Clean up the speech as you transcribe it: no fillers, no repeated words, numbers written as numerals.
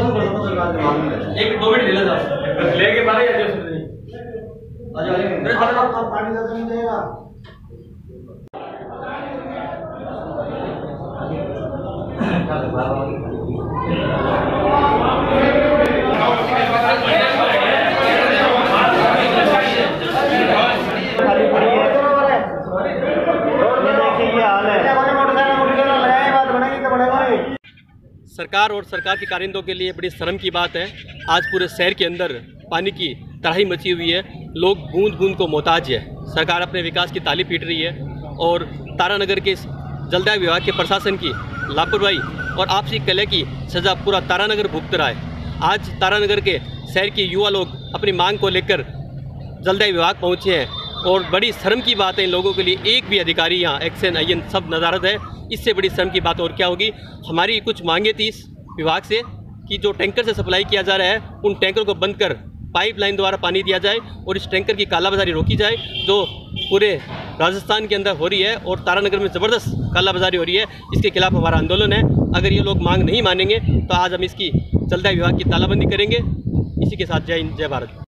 एक 2 मिनट ले लो लेके बाहर आ जाओ पानी ज्यादा नहीं देगा। सरकार और सरकार के कारिंदों के लिए बड़ी शर्म की बात है। आज पूरे शहर के अंदर पानी की तबाही मची हुई है। लोग बूंद बूंद को मोहताज है। सरकार अपने विकास की ताली पीट रही है और तारानगर के जलदाय विभाग के प्रशासन की लापरवाही और आपसी कलह की सज़ा पूरा तारानगर भुगत रहा है। आज तारानगर के शहर के युवा लोग अपनी मांग को लेकर जलदाय विभाग पहुँचे हैं और बड़ी शर्म की बात है इन लोगों के लिए एक भी अधिकारी यहाँ एक्शन अयन सब नज़ारत है। इससे बड़ी शर्म की बात और क्या होगी। हमारी कुछ मांगे थी इस विभाग से कि जो टैंकर से सप्लाई किया जा रहा है उन टैंकर को बंद कर पाइपलाइन द्वारा पानी दिया जाए और इस टैंकर की कालाबाजारी रोकी जाए जो पूरे राजस्थान के अंदर हो रही है और तारानगर में ज़बरदस्त कालाबाजारी हो रही है। इसके खिलाफ हमारा आंदोलन है। अगर ये लोग मांग नहीं मानेंगे तो आज हम इसकी जलदाय विभाग की तालाबंदी करेंगे। इसी के साथ जय हिंद जय भारत।